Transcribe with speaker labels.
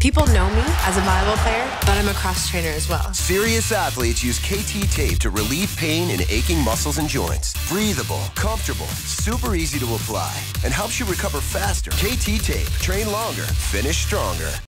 Speaker 1: People know me as a volleyball player, but I'm a cross trainer as well.
Speaker 2: Serious athletes use KT Tape to relieve pain in aching muscles and joints. Breathable, comfortable, super easy to apply, and helps you recover faster. KT Tape. Train longer, finish stronger.